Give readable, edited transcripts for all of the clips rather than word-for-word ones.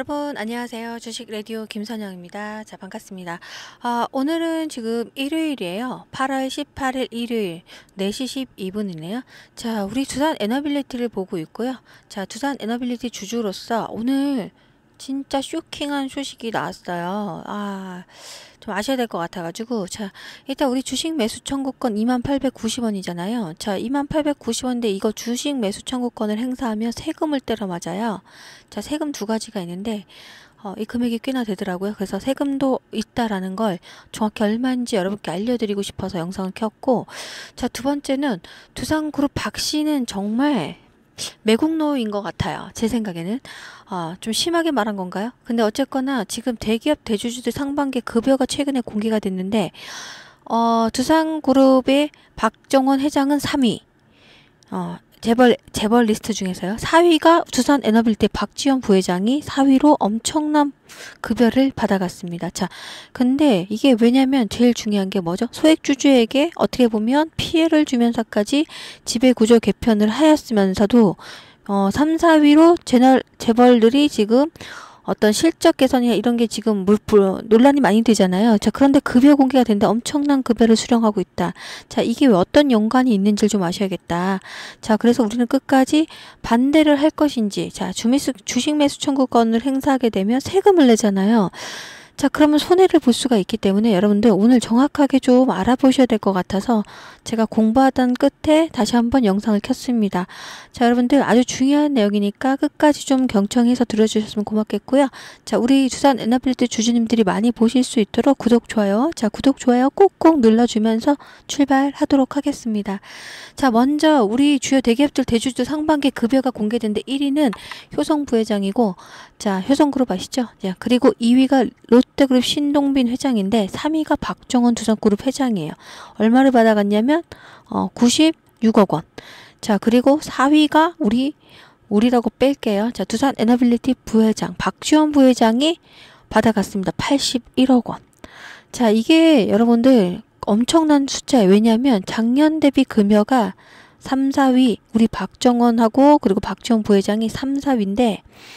여러분 안녕하세요. 주식 라디오 김선영입니다. 자, 반갑습니다. 오늘은 지금 일요일이에요. 8월 18일 일요일 4시 12분이네요. 자, 우리 두산 에너빌리티를 보고 있고요. 자, 두산 에너빌리티 주주로서 오늘 진짜 쇼킹한 소식이 나왔어요. 좀 아셔야 될 것 같아가지고. 자, 일단 우리 주식 매수 청구권 2890원이잖아요. 자, 2890원인데 이거 주식 매수 청구권을 행사하면 세금을 때려 맞아요. 자, 세금 두 가지가 있는데 이 금액이 꽤나 되더라고요. 그래서 세금도 있다라는 걸 정확히 얼마인지 여러분께 알려드리고 싶어서 영상을 켰고, 자, 두 번째는 두산그룹 박 씨는 정말 매국노인 것 같아요. 제 생각에는. 좀 심하게 말한 건가요? 근데 어쨌거나 지금 대기업 대주주들 상반기 급여가 최근에 공개가 됐는데 두산그룹의 박정원 회장은 3위. 재벌 리스트 중에서요. 4위가 두산 에너빌리티 박지원 부회장이 4위로 엄청난 급여를 받아갔습니다. 자, 근데 이게 왜냐면 제일 중요한 게 뭐죠? 소액주주에게 어떻게 보면 피해를 주면서까지 지배구조 개편을 하였으면서도 3, 4위로 재벌들이 지금 어떤 실적 개선이나 이런 게 지금 논란이 많이 되잖아요. 자, 그런데 급여 공개가 됐는데 엄청난 급여를 수령하고 있다. 자, 이게 왜 어떤 연관이 있는지를 좀 아셔야겠다. 자, 그래서 우리는 끝까지 반대를 할 것인지, 자, 주식 매수 청구권을 행사하게 되면 세금을 내잖아요. 자, 그러면 손해를 볼 수가 있기 때문에 여러분들 오늘 정확하게 좀 알아보셔야 될 것 같아서 제가 공부하던 끝에 다시 한번 영상을 켰습니다. 자, 여러분들 아주 중요한 내용이니까 끝까지 좀 경청해서 들어주셨으면 고맙겠고요. 자, 우리 두산 에너빌리티 주주님들이 많이 보실 수 있도록 구독, 좋아요. 자, 구독, 좋아요 꼭꼭 눌러주면서 출발하도록 하겠습니다. 자, 먼저 우리 주요 대기업들 대주주 상반기 급여가 공개된데 1위는 효성 부회장이고, 자, 효성그룹 아시죠? 자, 그리고 2위가 롯데그룹 신동빈 회장인데 3위가 박정원 두산그룹 회장이에요. 얼마를 받아갔냐면 96억 원. 자, 그리고 4위가 우리라고 뺄게요. 자, 두산 에너빌리티 부회장 박지원 부회장이 받아갔습니다. 81억 원. 자, 이게 여러분들 엄청난 숫자예요. 왜냐하면 작년 대비 급여가 3, 4위 우리 박정원하고 그리고 박지원 부회장이 3, 4위인데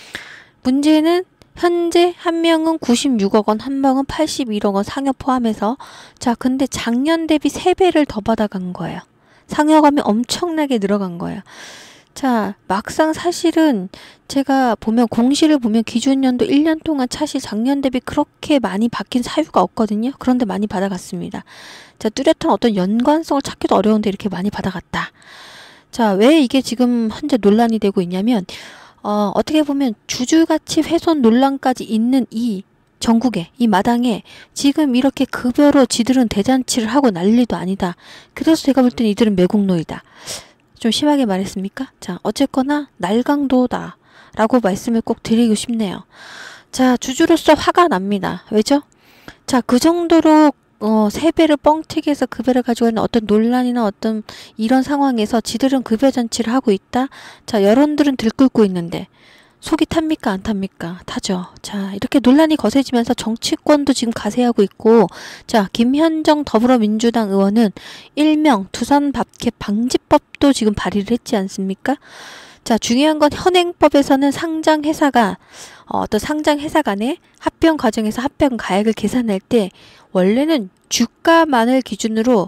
문제는 현재 한 명은 96억 원, 한 명은 81억 원 상여 포함해서. 자, 근데 작년 대비 3배를 더 받아간 거예요. 상여감이 엄청나게 늘어간 거예요. 자, 막상 사실은 제가 보면 공시를 보면 기준연도 1년 동안 사실 작년 대비 그렇게 많이 바뀐 사유가 없거든요. 그런데 많이 받아갔습니다. 자, 뚜렷한 어떤 연관성을 찾기도 어려운데 이렇게 많이 받아갔다. 자, 왜 이게 지금 현재 논란이 되고 있냐면 어떻게 보면 주주가치 훼손 논란까지 있는 이 전국에, 이 마당에 지금 이렇게 급여로 지들은 대잔치를 하고 난리도 아니다. 그래서 제가 볼 때는 이들은 매국노이다. 좀 심하게 말했습니까? 자, 어쨌거나 날강도다 라고 말씀을 꼭 드리고 싶네요. 자, 주주로서 화가 납니다. 왜죠? 자, 그 정도로 3배를 뻥튀기 해서 급여를 가지고 있는 어떤 논란이나 어떤 이런 상황에서 지들은 급여 잔치를 하고 있다? 자, 여론들은 들끓고 있는데 속이 탑니까? 안 탑니까? 타죠. 자, 이렇게 논란이 거세지면서 정치권도 지금 가세하고 있고, 자, 김현정 더불어민주당 의원은 일명 두산밥캡 방지법도 지금 발의를 했지 않습니까? 자, 중요한 건 현행법에서는 상장회사가 어떤 상장회사 간의 합병 과정에서 합병 가액을 계산할 때 원래는 주가만을 기준으로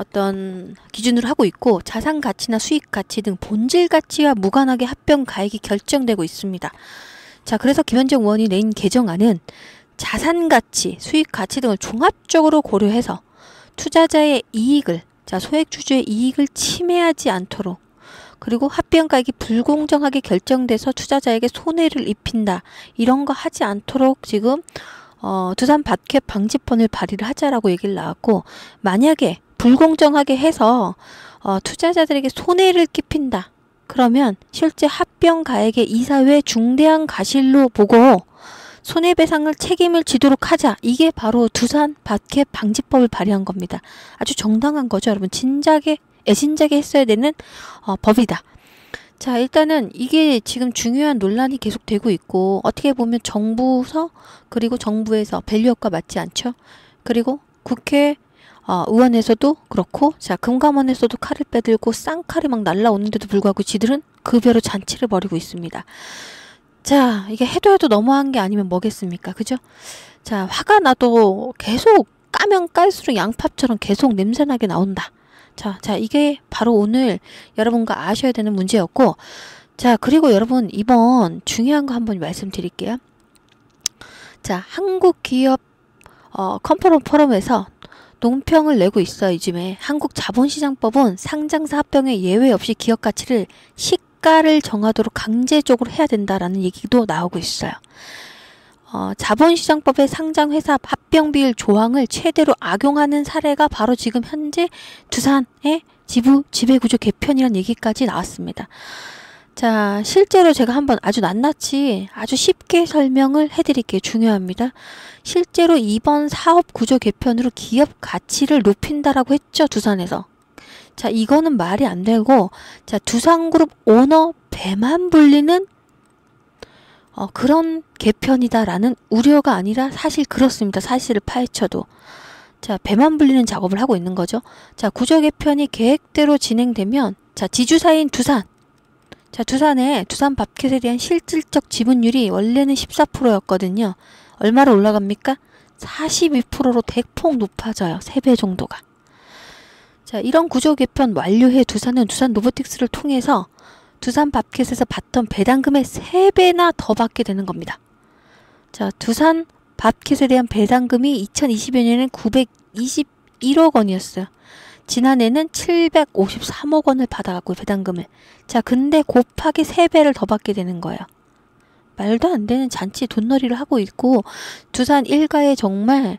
하고 있고 자산 가치나 수익 가치 등 본질 가치와 무관하게 합병 가액이 결정되고 있습니다. 자, 그래서 김현정 의원이 낸 개정안은 자산 가치, 수익 가치 등을 종합적으로 고려해서 투자자의 이익을, 자, 소액 주주의 이익을 침해하지 않도록, 그리고 합병가액이 불공정하게 결정돼서 투자자에게 손해를 입힌다, 이런 거 하지 않도록 지금 두산 밥캡 방지법을 발의를 하자라고 얘기를 나왔고, 만약에 불공정하게 해서 투자자들에게 손해를 끼친다 그러면 실제 합병가액의 이사회 중대한 과실로 보고 손해배상을 책임을 지도록 하자. 이게 바로 두산 밥캡 방지법을 발의한 겁니다. 아주 정당한 거죠. 여러분, 애진작에 했어야 되는 법이다. 자, 일단은 이게 지금 중요한 논란이 계속되고 있고, 어떻게 보면 정부서 그리고 정부에서 밸류업과 맞지 않죠. 그리고 국회 의원에서도 그렇고, 자, 금감원에서도 칼을 빼들고 쌍칼이 막 날라오는데도 불구하고 지들은 급여로 잔치를 벌이고 있습니다. 자, 이게 해도 너무한 게 아니면 뭐겠습니까? 그죠? 자, 화가 나도 계속 까면 깔수록 양팝처럼 계속 냄새나게 나온다. 자, 이게 바로 오늘 여러분과 아셔야 되는 문제였고, 자, 그리고 여러분, 이번 중요한 거 한번 말씀드릴게요. 자, 한국 기업, 컨퍼런스 포럼에서 논평을 내고 있어요. 요즘에 한국 자본시장법은 상장사 합병에 예외 없이 기업 가치를 시가를 정하도록 강제적으로 해야 된다라는 얘기도 나오고 있어요. 자본시장법의 상장회사 합병비율 조항을 최대로 악용하는 사례가 바로 지금 현재 두산의 지배구조 개편이라는 얘기까지 나왔습니다. 자, 실제로 제가 한번 아주 낱낱이 아주 쉽게 설명을 해드릴게요. 중요합니다. 실제로 이번 사업 구조 개편으로 기업 가치를 높인다라고 했죠. 두산에서. 자, 이거는 말이 안 되고, 자, 두산그룹 오너 배만 불리는 그런 개편이다라는 우려가 아니라 사실 그렇습니다. 사실을 파헤쳐도. 자, 배만 불리는 작업을 하고 있는 거죠. 자, 구조 개편이 계획대로 진행되면, 자, 지주사인 두산. 자, 두산 밥켓에 대한 실질적 지분율이 원래는 14%였거든요. 얼마로 올라갑니까? 42%로 대폭 높아져요. 3배 정도가. 자, 이런 구조 개편 완료해 두산은 두산 로보틱스를 통해서 두산 밥켓에서 받던 배당금의 3배나 더 받게 되는 겁니다. 자, 두산 밥켓에 대한 배당금이 2020년에는 921억 원이었어요. 지난해는 753억 원을 받아갖고 배당금을. 자, 근데 곱하기 3배를 더 받게 되는 거예요. 말도 안 되는 잔치 돈놀이를 하고 있고, 두산 일가에 정말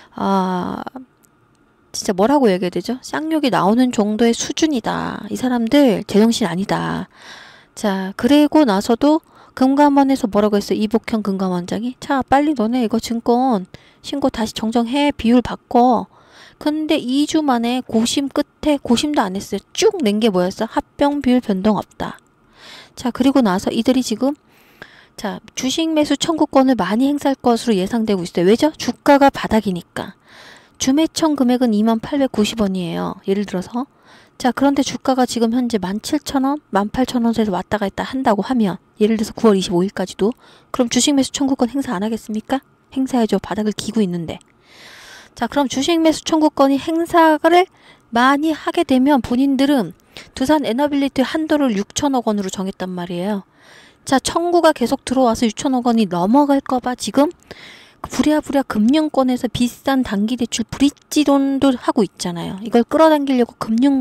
진짜 뭐라고 얘기해야 되죠? 쌍욕이 나오는 정도의 수준이다. 이 사람들 제정신 아니다. 자, 그리고 나서도 금감원에서 뭐라고 했어요? 이복형 금감원장이. 자, 빨리 너네 이거 증권 신고 다시 정정해. 비율 바꿔. 근데 2주 만에 고심 끝에 고심도 안 했어요. 쭉 낸 게 뭐였어? 합병 비율 변동 없다. 자, 그리고 나서 이들이 지금 자, 주식 매수 청구권을 많이 행사할 것으로 예상되고 있어요. 왜죠? 주가가 바닥이니까. 주매청 금액은 2890원이에요. 예를 들어서. 자, 그런데 주가가 지금 현재 17,000원, 18,000원에서 왔다 갔다 한다고 하면, 예를 들어서 9월 25일까지도, 그럼 주식 매수 청구권 행사 안 하겠습니까? 행사해줘. 바닥을 기고 있는데. 자, 그럼 주식 매수 청구권이 행사를 많이 하게 되면 본인들은 두산 에너빌리티 한도를 6천억 원으로 정했단 말이에요. 자, 청구가 계속 들어와서 6천억 원이 넘어갈까봐 지금 부랴부랴 금융권에서 비싼 단기 대출 브릿지론도 하고 있잖아요. 이걸 끌어당기려고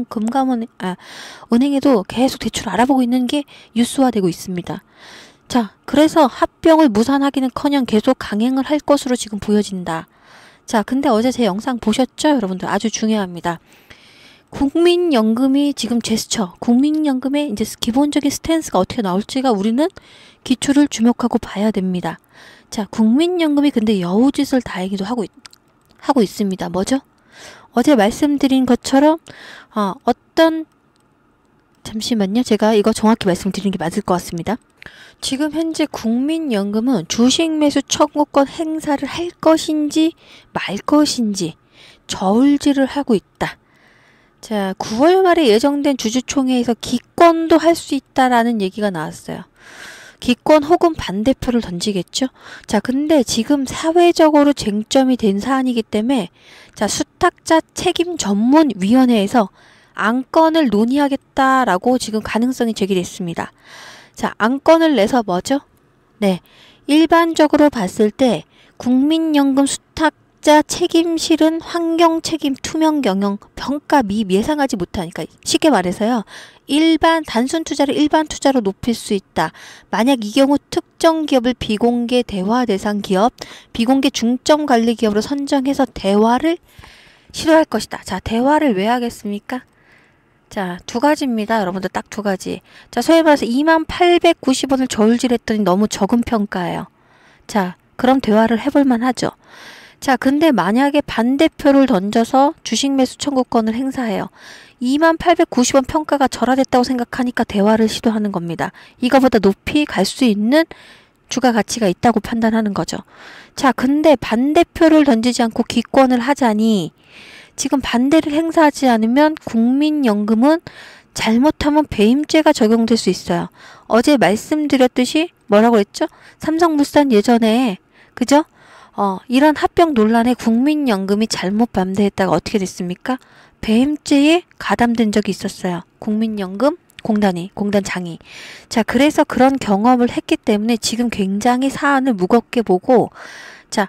은행에도 계속 대출 알아보고 있는 게 뉴스화되고 있습니다. 자, 그래서 합병을 무산하기는커녕 계속 강행을 할 것으로 지금 보여진다. 자, 근데 어제 제 영상 보셨죠? 여러분들 아주 중요합니다. 국민연금이 지금 제스처, 국민연금의 이제 기본적인 스탠스가 어떻게 나올지가 우리는 기초를 주목하고 봐야 됩니다. 자, 국민연금이 근데 여우짓을 다행히도 하고 있습니다. 뭐죠? 어제 말씀드린 것처럼 잠시만요. 제가 이거 정확히 말씀드리는 게 맞을 것 같습니다. 지금 현재 국민연금은 주식 매수 청구권 행사를 할 것인지 말 것인지 저울질을 하고 있다. 자, 9월 말에 예정된 주주총회에서 기권도 할 수 있다라는 얘기가 나왔어요. 기권 혹은 반대표를 던지겠죠. 자, 근데 지금 사회적으로 쟁점이 된 사안이기 때문에 자, 수탁자 책임 전문위원회에서 안건을 논의하겠다라고 지금 가능성이 제기됐습니다. 자, 안건을 내서 뭐죠? 네, 일반적으로 봤을 때 국민연금 수탁자 책임 실은 환경 책임 투명 경영 평가 미 예상하지 못하니까 쉽게 말해서요. 단순 투자를 일반 투자로 높일 수 있다. 만약 이 경우 특정 기업을 비공개 대화 대상 기업, 비공개 중점 관리 기업으로 선정해서 대화를 시도할 것이다. 자, 대화를 왜 하겠습니까? 자, 두 가지입니다. 여러분들 딱 두 가지. 자, 소위 말해서 2890원을 저울질했더니 너무 적은 평가예요. 자, 그럼 대화를 해볼만 하죠. 자, 근데 만약에 반대표를 던져서 주식 매수 청구권을 행사해요. 2890원 평가가 절하됐다고 생각하니까 대화를 시도하는 겁니다. 이거보다 높이 갈 수 있는 주가 가치가 있다고 판단하는 거죠. 자, 근데 반대표를 던지지 않고 기권을 하자니 지금 반대를 행사하지 않으면 국민연금은 잘못하면 배임죄가 적용될 수 있어요. 어제 말씀드렸듯이 뭐라고 했죠? 삼성물산 예전에 그죠? 이런 합병 논란에 국민연금이 잘못 반대했다가 어떻게 됐습니까? 배임죄에 가담된 적이 있었어요. 국민연금 공단장이. 자, 그래서 그런 경험을 했기 때문에 지금 굉장히 사안을 무겁게 보고, 자,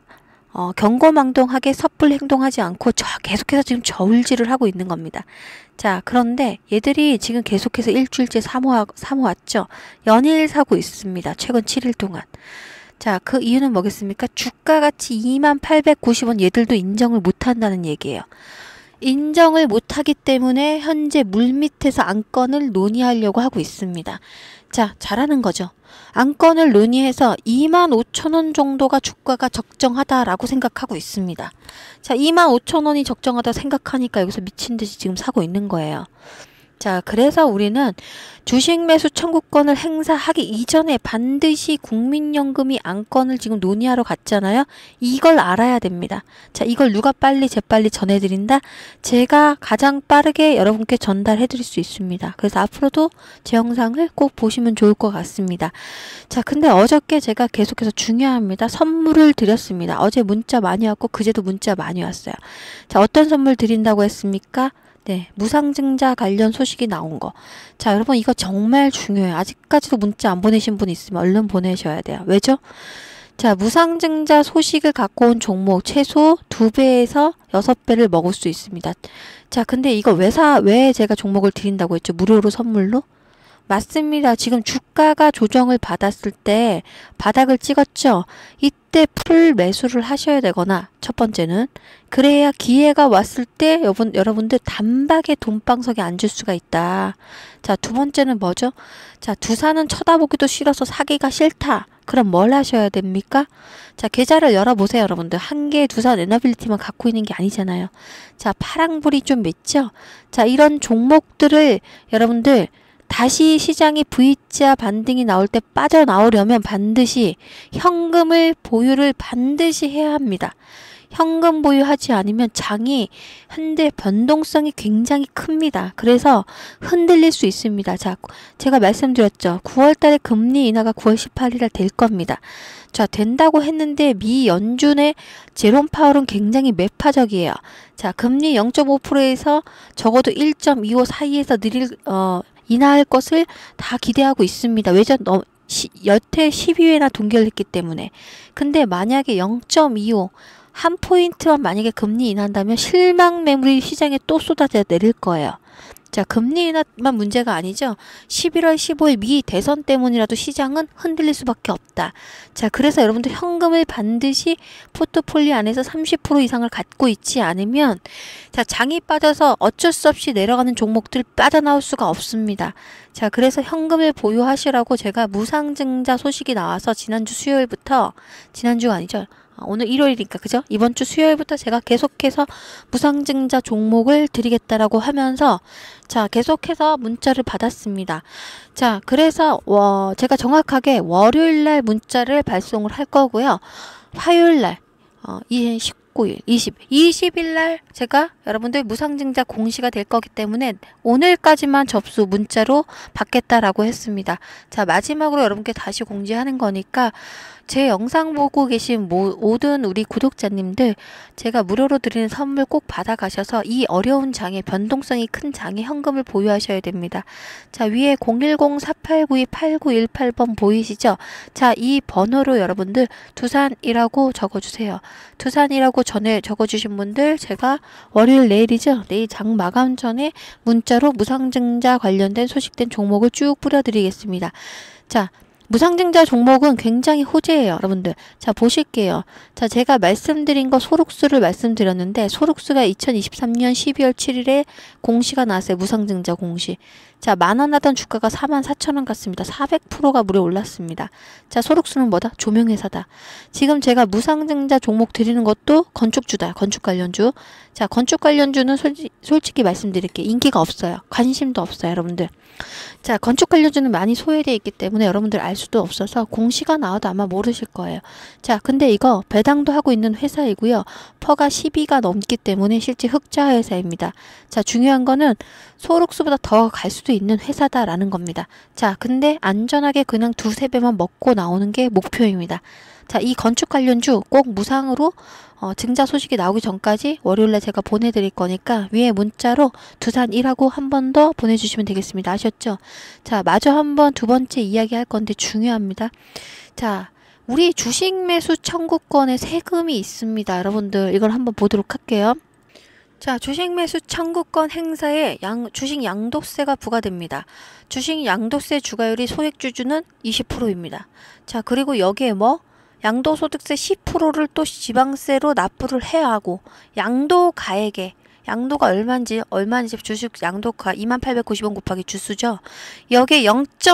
경거망동하게 섣불리 행동하지 않고 계속해서 지금 저울질을 하고 있는 겁니다. 자, 그런데 얘들이 지금 계속해서 일주일째 사모았죠. 연일 사고 있습니다. 최근 7일 동안. 자, 그 이유는 뭐겠습니까? 주가가치 2890원 얘들도 인정을 못한다는 얘기예요. 인정을 못하기 때문에 현재 물밑에서 안건을 논의하려고 하고 있습니다. 자, 잘하는 거죠. 안건을 논의해서 25,000원 정도가 주가가 적정하다라고 생각하고 있습니다. 자, 25,000원이 적정하다 생각하니까 여기서 미친 듯이 지금 사고 있는 거예요. 자, 그래서 우리는 주식 매수 청구권을 행사하기 이전에 반드시 국민연금이 안건을 지금 논의하러 갔잖아요. 이걸 알아야 됩니다. 자, 이걸 누가 재빨리 전해드린다? 제가 가장 빠르게 여러분께 전달해드릴 수 있습니다. 그래서 앞으로도 제 영상을 꼭 보시면 좋을 것 같습니다. 자, 근데 어저께 제가 계속해서 중요합니다. 선물을 드렸습니다. 어제 문자 많이 왔고 그제도 문자 많이 왔어요. 자, 어떤 선물 드린다고 했습니까? 네, 무상증자 관련 소식이 나온 거. 자, 여러분 이거 정말 중요해요. 아직까지도 문자 안 보내신 분 있으면 얼른 보내셔야 돼요. 왜죠? 자, 무상증자 소식을 갖고 온 종목 최소 2배에서 6배를 먹을 수 있습니다. 자, 근데 이거 왜 제가 종목을 드린다고 했죠? 무료로 선물로? 맞습니다. 지금 주가가 조정을 받았을 때 바닥을 찍었죠. 이때 풀 매수를 하셔야 되거나 첫 번째는 그래야 기회가 왔을 때 여러분들 단박에 돈방석에 앉을 수가 있다. 자, 두 번째는 뭐죠? 자, 두산은 쳐다보기도 싫어서 사기가 싫다. 그럼 뭘 하셔야 됩니까? 자, 계좌를 열어보세요, 여러분들. 한 개의 두산 에너빌리티만 갖고 있는 게 아니잖아요. 자, 파랑불이 좀 맺죠? 자, 이런 종목들을 여러분들 다시 시장이 V자 반등이 나올 때 빠져나오려면 반드시 현금을 보유를 반드시 해야 합니다. 현금 보유하지 않으면 장이 현재 변동성이 굉장히 큽니다. 그래서 흔들릴 수 있습니다. 자, 제가 말씀드렸죠. 9월 달에 금리 인하가 9월 18일에 될 겁니다. 자, 된다고 했는데 미 연준의 제롬 파월은 굉장히 매파적이에요. 자, 금리 0.5%에서 적어도 1.25 사이에서 인하할 것을 다 기대하고 있습니다. 여태 12회나 동결했기 때문에. 근데 만약에 0.25 한 포인트만 만약에 금리 인하한다면 실망 매물이 시장에 또 쏟아져 내릴 거예요. 자, 금리 인하만 문제가 아니죠. 11월 15일 미 대선 때문이라도 시장은 흔들릴 수밖에 없다. 자, 그래서 여러분들 현금을 반드시 포트폴리오 안에서 30% 이상을 갖고 있지 않으면 자, 장이 빠져서 어쩔 수 없이 내려가는 종목들 빠져나올 수가 없습니다. 자, 그래서 현금을 보유하시라고 제가 무상증자 소식이 나와서 지난주가 아니죠. 오늘 일요일이니까 그죠? 이번 주 수요일부터 제가 계속해서 무상증자 종목을 드리겠다라고 하면서 자, 계속해서 문자를 받았습니다. 자, 그래서 제가 정확하게 월요일날 문자를 발송을 할 거고요. 화요일날 19일, 20일날 제가 여러분들 무상증자 공시가 될 거기 때문에 오늘까지만 접수 문자로 받겠다라고 했습니다. 자, 마지막으로 여러분께 다시 공지하는 거니까 제 영상 보고 계신 모든 우리 구독자님들 제가 무료로 드리는 선물 꼭 받아가셔서 이 어려운 장에 변동성이 큰 장에 현금을 보유하셔야 됩니다. 자, 위에 010-4892-8918번 보이시죠? 자, 이 번호로 여러분들 두산이라고 적어주세요. 두산이라고 전에 적어주신 분들 제가 월요일 내일이죠? 내일 장 마감 전에 문자로 무상증자 관련된 소식된 종목을 쭉 뿌려드리겠습니다. 자, 무상증자 종목은 굉장히 호재예요, 여러분들. 자, 보실게요. 자, 제가 말씀드린 거 소록수를 말씀드렸는데 소록수가 2023년 12월 7일에 공시가 나왔어요. 무상증자 공시. 자, 10,000원 하던 주가가 44,000원 같습니다. 400%가 무려 올랐습니다. 자, 소록수는 뭐다? 조명회사다. 지금 제가 무상증자 종목 드리는 것도 건축주다. 건축 관련주. 자, 건축 관련주는 솔직히 말씀드릴게요. 인기가 없어요. 관심도 없어요, 여러분들. 자, 건축 관련주는 많이 소외되어 있기 때문에 여러분들 알 수도 없어서 공시가 나와도 아마 모르실 거예요. 자, 근데 이거 배당도 하고 있는 회사이고요. 퍼가 12가 넘기 때문에 실제 흑자 회사입니다. 자, 중요한 거는 소록스보다 더 갈 수도 있는 회사다라는 겁니다. 자, 근데 안전하게 그냥 두세 배만 먹고 나오는 게 목표입니다. 자, 이 건축 관련주 꼭 무상으로 증자 소식이 나오기 전까지 월요일날 제가 보내드릴 거니까 위에 문자로 두산 1하고 한 번 더 보내주시면 되겠습니다. 아셨죠? 자, 마저 한번 두 번째 이야기 할 건데 중요합니다. 자, 우리 주식 매수 청구권에 세금이 있습니다. 여러분들 이걸 한번 보도록 할게요. 자, 주식 매수 청구권 행사에 주식 양도세가 부과됩니다. 주식 양도세 주가율이 소액주주는 20%입니다. 자, 그리고 여기에 양도소득세 10%를 또 지방세로 납부를 해야 하고, 양도가액에 양도가 얼마인지 주식 양도가 2890원 곱하기 주수죠. 여기에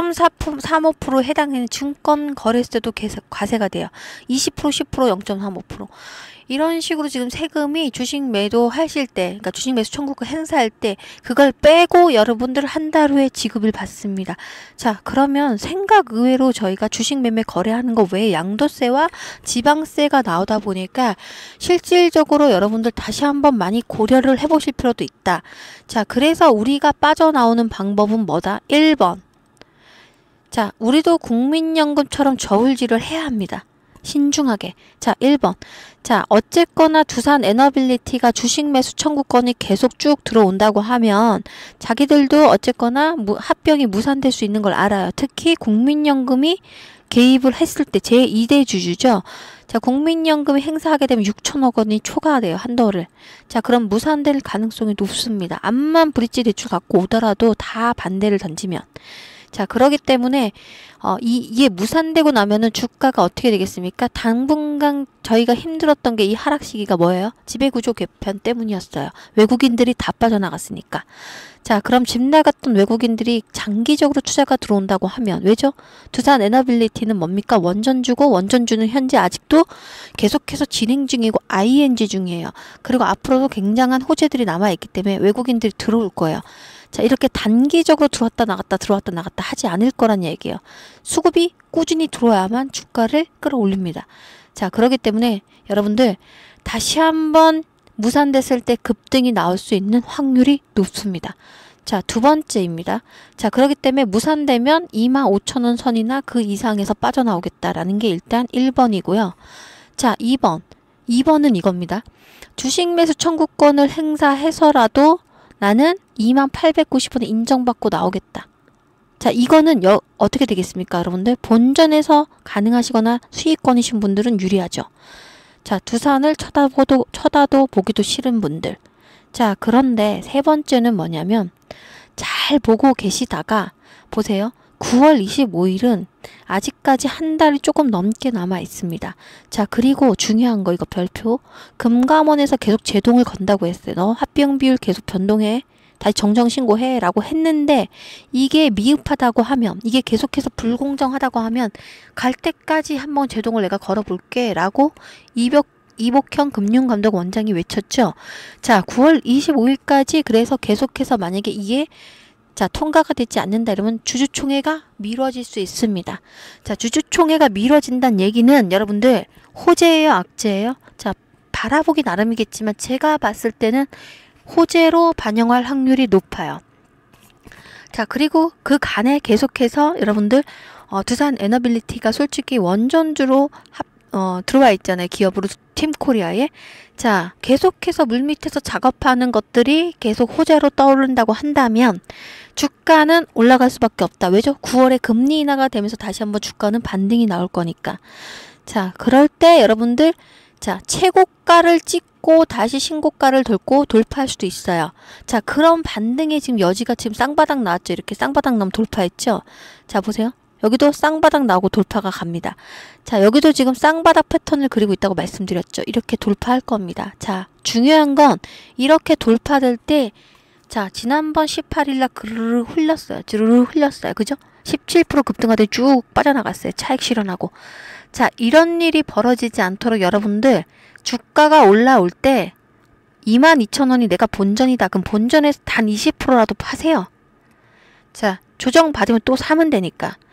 0.35% 해당하는 증권거래세도 과세가 돼요. 20%, 10%, 0.35%. 이런 식으로 지금 세금이 주식 매도하실 때, 그러니까 주식 매수 청구권 행사할 때 그걸 빼고 여러분들 한 달 후에 지급을 받습니다. 자, 그러면 생각 의외로 저희가 주식 매매 거래하는 거 외에 양도세와 지방세가 나오다 보니까 실질적으로 여러분들 다시 한번 많이 고려를 해보실 필요도 있다. 자, 그래서 우리가 빠져나오는 방법은 뭐다? 1번. 자, 우리도 국민연금처럼 저울질을 해야 합니다. 신중하게. 자, 1번. 자, 어쨌거나 두산 에너빌리티가 주식 매수 청구권이 계속 쭉 들어온다고 하면 자기들도 어쨌거나 합병이 무산될 수 있는 걸 알아요. 특히 국민연금이 개입을 했을 때 제2대 주주죠. 자, 국민연금이 행사하게 되면 6천억 원이 초과돼요. 한도를. 자, 그럼 무산될 가능성이 높습니다. 암만 브릿지 대출 갖고 오더라도 다 반대를 던지면. 자, 그러기 때문에 이게 무산되고 나면은 주가가 어떻게 되겠습니까? 당분간 저희가 힘들었던 게 이 하락 시기가 뭐예요? 지배구조 개편 때문이었어요. 외국인들이 다 빠져나갔으니까. 자, 그럼 집 나갔던 외국인들이 장기적으로 투자가 들어온다고 하면 왜죠? 두산 에너빌리티는 뭡니까? 원전주고, 원전주는 현재 아직도 계속해서 진행 중이고 ING 중이에요. 그리고 앞으로도 굉장한 호재들이 남아있기 때문에 외국인들이 들어올 거예요. 자, 이렇게 단기적으로 들어왔다 나갔다 하지 않을 거란 얘기예요. 수급이 꾸준히 들어와야만 주가를 끌어올립니다. 자, 그렇기 때문에 여러분들 다시 한번 무산됐을 때 급등이 나올 수 있는 확률이 높습니다. 자, 두 번째입니다. 자, 그렇기 때문에 무산되면 25,000원 선이나 그 이상에서 빠져나오겠다라는 게 일단 1번이고요. 자, 2번은 이겁니다. 주식 매수 청구권을 행사해서라도 나는 2890원에 인정받고 나오겠다. 자, 이거는 어떻게 되겠습니까? 여러분들 본전에서 가능하시거나 수익권이신 분들은 유리하죠. 자, 두산을 쳐다도 보기도 싫은 분들. 자, 그런데 세 번째는 뭐냐면 잘 보고 계시다가 보세요. 9월 25일은 아직까지 한 달이 조금 넘게 남아 있습니다. 자, 그리고 중요한 거 이거 별표. 금감원에서 계속 제동을 건다고 했어요. 너 합병 비율 계속 변동해. 다시 정정신고해 라고 했는데 이게 미흡하다고 하면, 이게 계속해서 불공정하다고 하면 갈 때까지 한번 제동을 내가 걸어볼게 라고 이복형 금융감독 원장이 외쳤죠. 자, 9월 25일까지 그래서 계속해서 만약에 이게 통과가 되지 않는다 이러면 주주총회가 미뤄질 수 있습니다. 자, 주주총회가 미뤄진다는 얘기는 여러분들 호재예요, 악재예요? 자, 바라보기 나름이겠지만 제가 봤을 때는 호재로 반영할 확률이 높아요. 자, 그리고 그 간에 계속해서 여러분들 두산 에너빌리티가 솔직히 원전주로 들어와 있잖아요. 기업으로 팀코리아에. 자, 계속해서 물밑에서 작업하는 것들이 계속 호재로 떠오른다고 한다면 주가는 올라갈 수밖에 없다. 왜죠? 9월에 금리 인하가 되면서 다시 한번 주가는 반등이 나올 거니까. 자, 그럴 때 여러분들 최고가를 찍고 다시 신고가를 돌파할 수도 있어요. 자, 그런 반등의 지금 여지가 지금 쌍바닥 나왔죠. 이렇게 쌍바닥 나면 돌파했죠. 자, 보세요. 여기도 쌍바닥 나오고 돌파가 갑니다. 자, 여기도 지금 쌍바닥 패턴을 그리고 있다고 말씀드렸죠. 이렇게 돌파할 겁니다. 자, 중요한 건 이렇게 돌파될 때, 자, 지난번 18일날 그르르 흘렸어요. 주르르 흘렸어요. 그죠? 17% 급등하더니 쭉 빠져나갔어요. 차익 실현하고. 자, 이런 일이 벌어지지 않도록 여러분들 주가가 올라올 때 22,000원이 내가 본전이다. 그럼 본전에서 단 20%라도 파세요. 자, 조정 받으면 또 사면 되니까.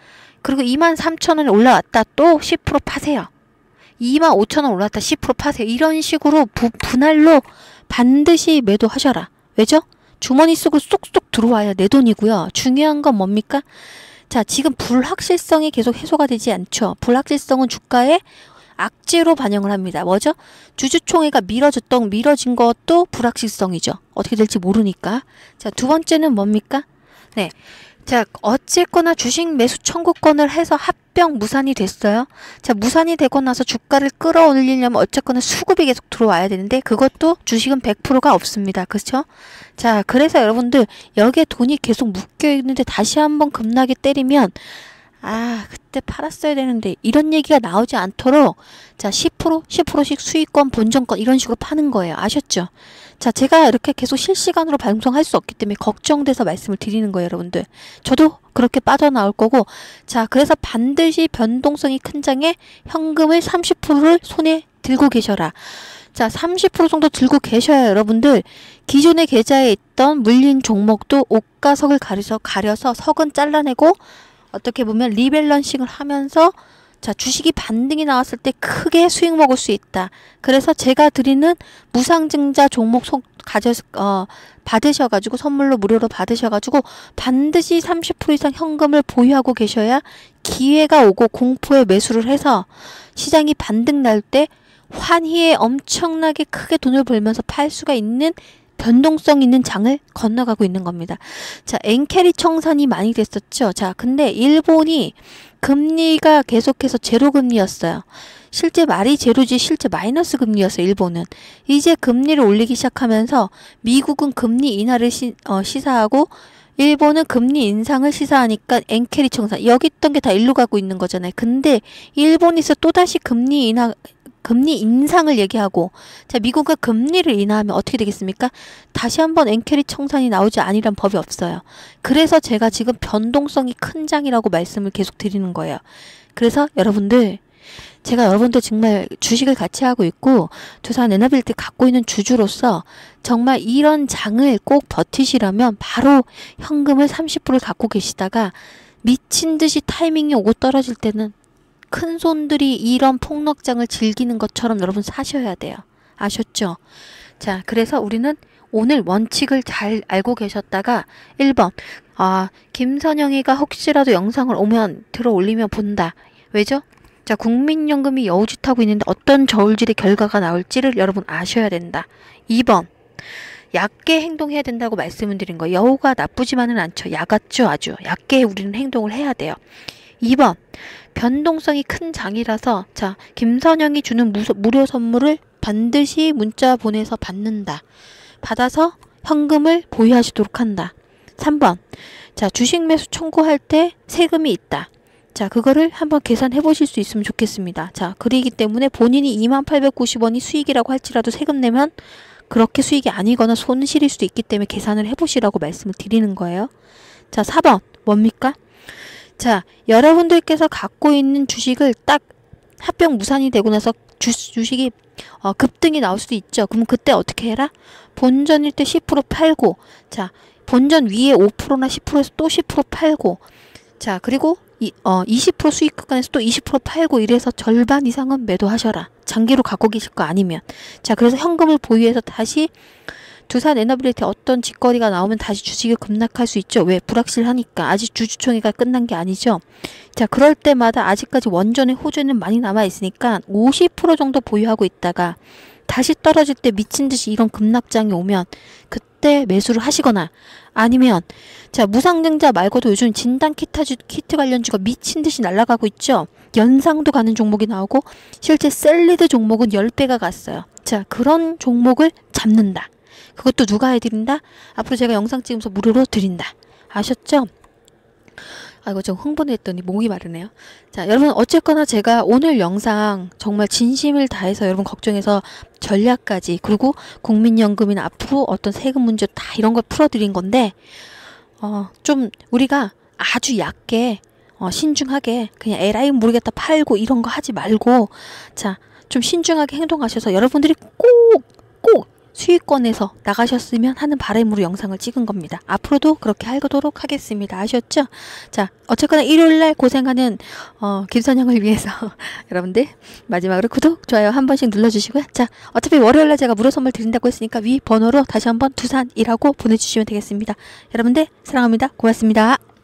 그리고 23,000원에 올라왔다. 또 10% 파세요. 25,000원 올라왔다. 10% 파세요. 이런 식으로 분할로 반드시 매도하셔라. 왜죠? 주머니 속으로 쏙쏙 들어와야 내 돈이고요. 중요한 건 뭡니까? 자, 지금 불확실성이 계속 해소가 되지 않죠. 불확실성은 주가에 악재로 반영을 합니다. 뭐죠? 주주총회가 미뤄진 것도 불확실성이죠. 어떻게 될지 모르니까. 자, 두 번째는 뭡니까? 네. 자, 어쨌거나 주식 매수 청구권을 해서 합병 무산이 됐어요. 자, 무산이 되고 나서 주가를 끌어올리려면 어쨌거나 수급이 계속 들어와야 되는데 그것도 주식은 100%가 없습니다. 그렇죠? 자, 그래서 여러분들 여기에 돈이 계속 묶여 있는데 다시 한번 급락이 때리면 그때 팔았어야 되는데 이런 얘기가 나오지 않도록 자, 10%씩 수익권, 본전권 이런 식으로 파는 거예요. 아셨죠? 자, 제가 이렇게 계속 실시간으로 방송할 수 없기 때문에 걱정돼서 말씀을 드리는 거예요, 여러분들. 저도 그렇게 빠져나올 거고, 자, 그래서 반드시 변동성이 큰 장에 현금을 30%를 손에 들고 계셔라. 자, 30% 정도 들고 계셔야 여러분들 기존의 계좌에 있던 물린 종목도 옷가석을 가려서 석은 잘라내고 어떻게 보면 리밸런싱을 하면서 자, 주식이 반등이 나왔을 때 크게 수익 먹을 수 있다. 그래서 제가 드리는 무상증자 종목 받으셔가지고 선물로 무료로 받으셔가지고 반드시 30% 이상 현금을 보유하고 계셔야 기회가 오고 공포에 매수를 해서 시장이 반등 날 때 환희에 엄청나게 크게 돈을 벌면서 팔 수가 있는 변동성 있는 장을 건너가고 있는 겁니다. 자, 엔캐리 청산이 많이 됐었죠. 자, 근데 일본이 금리가 계속해서 제로 금리였어요. 실제 말이 제로지 실제 마이너스 금리였어요. 일본은. 이제 금리를 올리기 시작하면서 미국은 금리 인하를 시사하고 일본은 금리 인상을 시사하니까 엔캐리 청산. 여기 있던 게 다 일로 가고 있는 거잖아요. 근데 일본에서 또다시 금리 인상을 얘기하고 자, 미국은 금리를 인하하면 어떻게 되겠습니까? 다시 한번 엔캐리 청산이 나오지 아니란 법이 없어요. 그래서 제가 지금 변동성이 큰 장이라고 말씀을 계속 드리는 거예요. 그래서 제가 여러분들 정말 주식을 같이 하고 있고 두산 에너빌티 갖고 있는 주주로서 정말 이런 장을 꼭 버티시려면 바로 현금을 30%를 갖고 계시다가 미친 듯이 타이밍이 오고 떨어질 때는 큰 손들이 이런 폭락장을 즐기는 것처럼 여러분 사셔야 돼요. 아셨죠? 자, 그래서 우리는 오늘 원칙을 잘 알고 계셨다가 1번 김선영이가 혹시라도 영상을 들어 올리면 본다. 왜죠? 자, 국민연금이 여우짓하고 있는데 어떤 저울질의 결과가 나올지를 여러분 아셔야 된다. 2번 얕게 행동해야 된다고 말씀을 드린 거예요. 여우가 나쁘지만은 않죠. 야같죠. 아주 얕게 우리는 행동을 해야 돼요. 2번 변동성이 큰 장이라서 자, 김선영이 주는 무료 선물을 반드시 문자 보내서 받는다. 받아서 현금을 보유하시도록 한다. 3번 자, 주식 매수 청구할 때 세금이 있다. 자, 그거를 한번 계산해 보실 수 있으면 좋겠습니다. 자, 그러기 때문에 본인이 2890원이 수익이라고 할지라도 세금 내면 그렇게 수익이 아니거나 손실일 수도 있기 때문에 계산을 해보시라고 말씀을 드리는 거예요. 자, 4번 뭡니까? 자, 여러분들께서 갖고 있는 주식을 딱 합병 무산이 되고 나서 주식이 급등이 나올 수도 있죠. 그럼 그때 어떻게 해라? 본전일 때 10% 팔고 자, 본전 위에 5%나 10%에서 또 10% 팔고 자, 그리고 20% 수익 구간에서 또 20% 팔고 이래서 절반 이상은 매도하셔라. 장기로 갖고 계실 거 아니면. 자, 그래서 현금을 보유해서 다시 두산 에너빌리티 어떤 직거래가 나오면 다시 주식이 급락할 수 있죠. 왜? 불확실하니까. 아직 주주총회가 끝난 게 아니죠. 자, 그럴 때마다 아직까지 원전의 호재는 많이 남아있으니까 50% 정도 보유하고 있다가 다시 떨어질 때 미친 듯이 이런 급락장이 오면 그때 매수를 하시거나 아니면 자, 무상증자 말고도 요즘 진단 키트 관련주가 미친 듯이 날아가고 있죠. 연상도 가는 종목이 나오고 실제 셀리드 종목은 10배가 갔어요. 자, 그런 종목을 잡는다. 그것도 누가 해드린다? 앞으로 제가 영상 찍으면서 무료로 드린다. 아셨죠? 이거 좀 흥분했더니 목이 마르네요. 자, 여러분 어쨌거나 제가 오늘 영상 정말 진심을 다해서 여러분 걱정해서 전략까지 그리고 국민연금이나 앞으로 어떤 세금 문제 다 이런 걸 풀어드린 건데 좀 우리가 아주 얕게 신중하게 그냥 에라이 모르겠다 팔고 이런 거 하지 말고 자, 좀 신중하게 행동하셔서 여러분들이 꼭 수익권에서 나가셨으면 하는 바람으로 영상을 찍은 겁니다. 앞으로도 그렇게 하도록 하겠습니다. 아셨죠? 자, 어쨌거나 일요일날 고생하는 김선영을 위해서 여러분들 마지막으로 구독, 좋아요 한 번씩 눌러주시고요. 자, 어차피 월요일날 제가 무료 선물 드린다고 했으니까 위 번호로 다시 한번 두산이라고 보내주시면 되겠습니다. 여러분들 사랑합니다. 고맙습니다.